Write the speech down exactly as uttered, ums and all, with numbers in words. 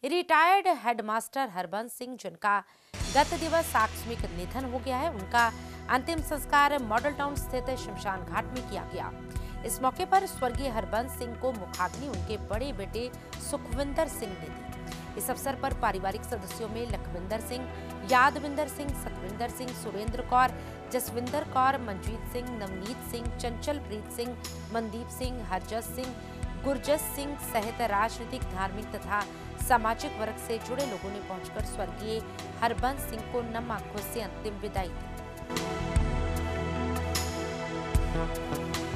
Retired headmaster Harbans Singh, जिनका गत दिवस आकस्मिक निधन हो गया है, उनका अंतिम संस्कार मॉडल टाउन स्थित शमशान घाट में किया गया। इस मौके पर स्वर्गीय हरबंस सिंह को मुखाग्नि उनके बड़े बेटे सुखविंदर सिंह ने दी। इस अवसर पर पारिवारिक सदस्यों में लखविंदर सिंह, यादविंदर सिंह, सतविंदर सिंह, सुरेंद्र कौर, जसविंदर कौर, मनजीत सिंह, नवनीत सिंह, चंचलप्रीत सिंह, मनदीप सिंह, हरजस सिंह, गुरजस सिंह सहित राजनीतिक, धार्मिक तथा सामाजिक वर्ग से जुड़े लोगों ने पहुंचकर स्वर्गीय हरबंस सिंह को नम आंखों से अंतिम विदाई दी।